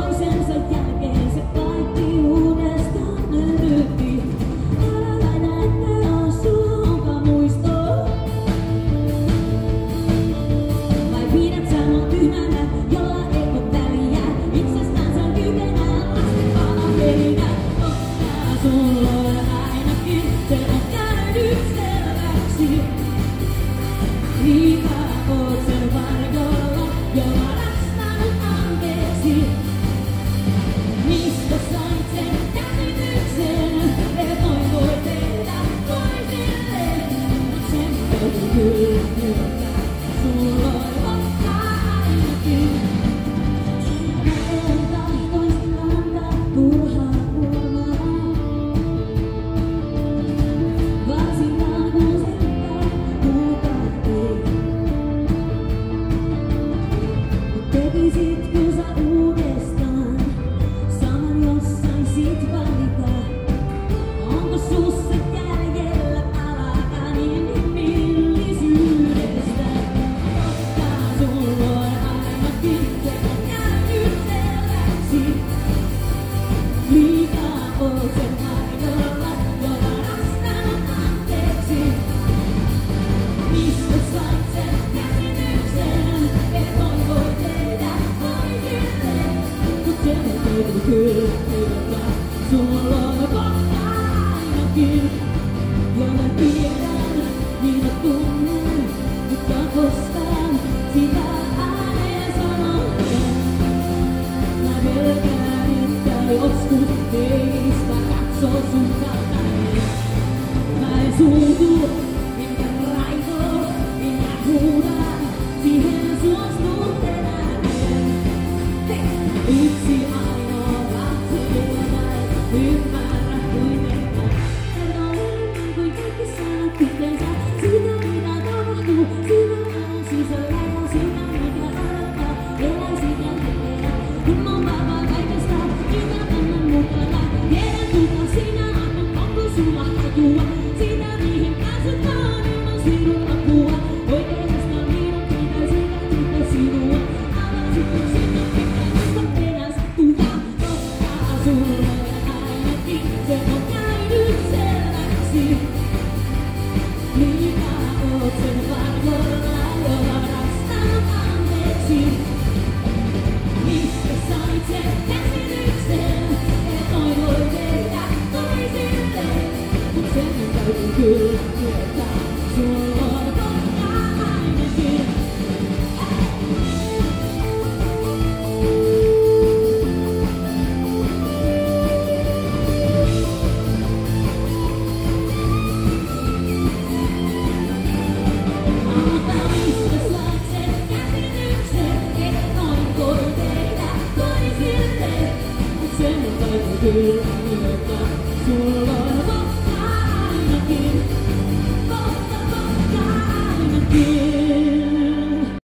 toisensa jälkeen se kaikki uudestaan nöyryytti. Älä väitä, että on sulla muistoa. Vai pidät sä mua tyhmänä, jolla ei oo väliä? Itsestään sä kykenää lasten palapelinä. Totta sulla ainakin se on käynyt selväksi. Liikaa oot sen varjolla, jolla rastanut anteeksi. Mistä sait sen käsityksen, et noin voi tehdä toisille? Mut sen täytyy kyllä myöntää, sulla on ainakin. Mä en tahtoisin antaa turhaa kuomaa, varsinkaan kun sentään kukaan ei. Mut tekisitkö sä uudestaan saman, jos saisit valita? Onko sussa jäljellä palakaan inhimillisyydestä? Totta sulla on ainakin se on käynyt selväksi. Liikaa oot sen varjolla, jolla rastanut anteeksi. Mistä sait sen käsityksen, et noin voi tehdä toisille? Mut sen täytyy kyllä myöntää, sulla on kohta ainakin. Jolle tiedän, mitä tunnen, mutta koskaan sitä ääneen sanoen. Mä pelkään, että joskus teistä katsoo sun kaltainen. Mä en suutu, enkä raivo, enkä huuda, siihen suostun elämään. Yksi ainoa katselma, ymmärrä kuitenkaan. Kerro enemmän kuin kaikki sanat yhteensä. Sitä mitä tapahtuu, sinä on sisällä ja sinä mikä odottaa. Eläisit ja tekee, kun on vapaa kaikesta, mitä annan mukana. Tiedän kuka sinä on, onko sulla hajua? Sitä mihin pääset vaan ilman sinun apua. Oikeastaan minun pitäisi katsoa sinua. Avasitko sinut pitämästä enää sattuja? Totta sulle ainakin se on käynyt selväksi. Liikaa oot sen varjolla, jolla rastanut anteeksi. Mistä sait sen käsityksen, et noin voi tehdä toisille? Mut sen täytyy kyllä myöntää, sulla on kohta ainakin. Mutta mistä sait sen käsityksen, et noin voi tehdä toisille? Mut sen täytyy kyllä myöntää, sulla on kohta ainakin. Kohta ainakin.